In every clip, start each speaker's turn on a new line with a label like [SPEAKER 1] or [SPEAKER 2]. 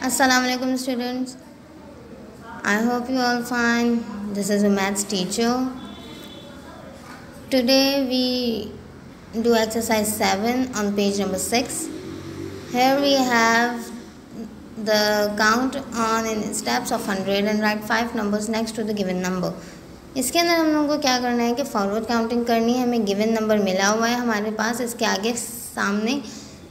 [SPEAKER 1] Assalamualaikum students. I hope you all fine. This is a maths teacher. Today we do exercise 7 on page number 6. Here we have the count on in steps of 100 and write 5 numbers next to the given number. इसके अंदर हम लोगों को क्या करना है कि forward counting करनी है. हमें गिवन नंबर मिला हुआ है हमारे पास. इसके आगे सामने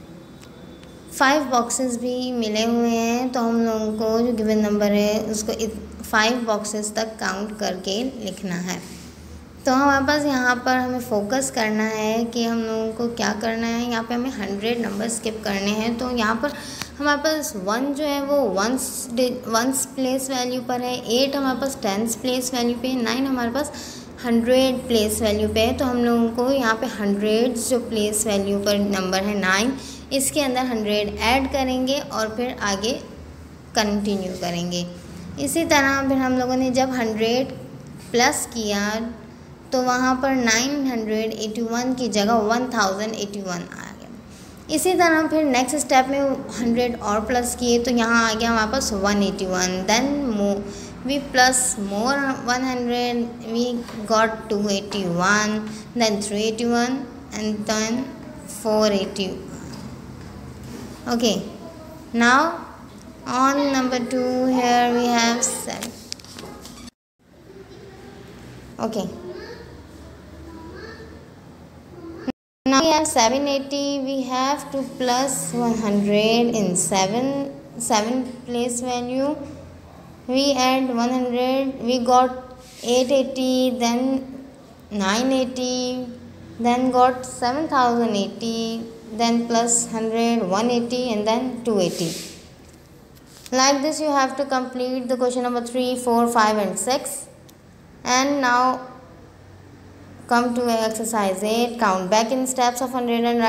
[SPEAKER 1] 5 बॉक्सेस भी मिले हुए हैं. तो हम लोगों को जो गिवन नंबर है उसको 5 बॉक्सेस तक काउंट करके लिखना है. तो हमारे पास यहाँ पर हमें फोकस करना है कि हम लोगों को क्या करना है. यहाँ पे हमें 100 नंबर स्किप करने हैं. तो यहाँ पर हमारे पास 1 जो है वो वंस प्लेस वैल्यू पर है. 8 हमारे पास टेंस प्लेस वैल्यू पे है. 9 हमारे पास 100 प्लेस वैल्यू पे है. तो हम लोगों को यहाँ पे 100 जो प्लेस वैल्यू पर नंबर है 9, इसके अंदर 100 ऐड करेंगे और फिर आगे कंटिन्यू करेंगे. इसी तरह फिर हम लोगों ने जब 100 प्लस किया तो वहाँ पर 981 की जगह 1081 आ गया. इसी तरह फिर नेक्स्ट स्टेप में 100 और प्लस किए तो यहाँ आ गया हमारे पास 181. Then we plus more 100, we got 281, then 381 and then 480. Okay, now on number 2 here we have 7. Okay, now we have 780. We have to plus 100 in 7 place value. We add 100, we got 880, then 980, then got 7080, then plus 100, 180 and then 280. Like this you have to complete the question number 3, 4, 5 and 6. And now come to exercise 8. Count back in steps of 100 and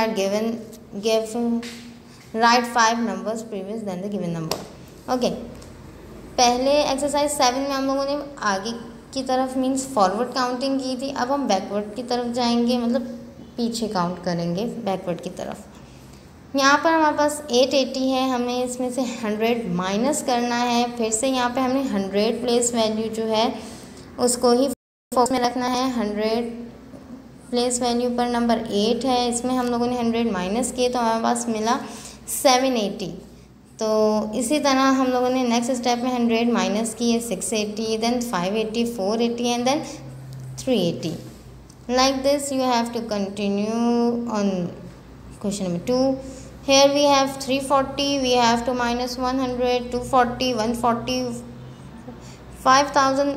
[SPEAKER 1] write 5 numbers previous than the given number. Okay. पहले exercise 7 में हम लोगों ने आगे की तरफ means forward counting की थी. अब हम बैकवर्ड की तरफ जाएंगे, मतलब पीछे काउंट करेंगे बैकवर्ड की तरफ. यहाँ पर हमारे पास 880 है. हमें इसमें से 100 माइनस करना है. फिर से यहाँ पे हमने 100 प्लेस वैल्यू जो है उसको ही फोकस में रखना है. 100 प्लेस वैल्यू पर नंबर 8 है. इसमें हम लोगों ने 100 माइनस किए तो हमारे पास मिला 780. तो इसी तरह हम लोगों ने नेक्स्ट स्टेप में 100 माइनस किए 680, then 580, 480 and then 380. Like this you have to continue on question number 2. Here we have 340, we have to minus 100, 240, 140, 5000,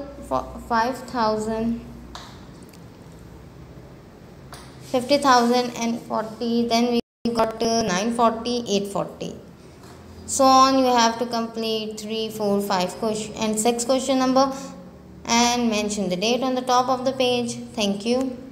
[SPEAKER 1] 50,000 and 40. Then we got 940, 840. So on you have to complete 3, 4, 5 and 6 question number and mention the date on the top of the page. Thank you.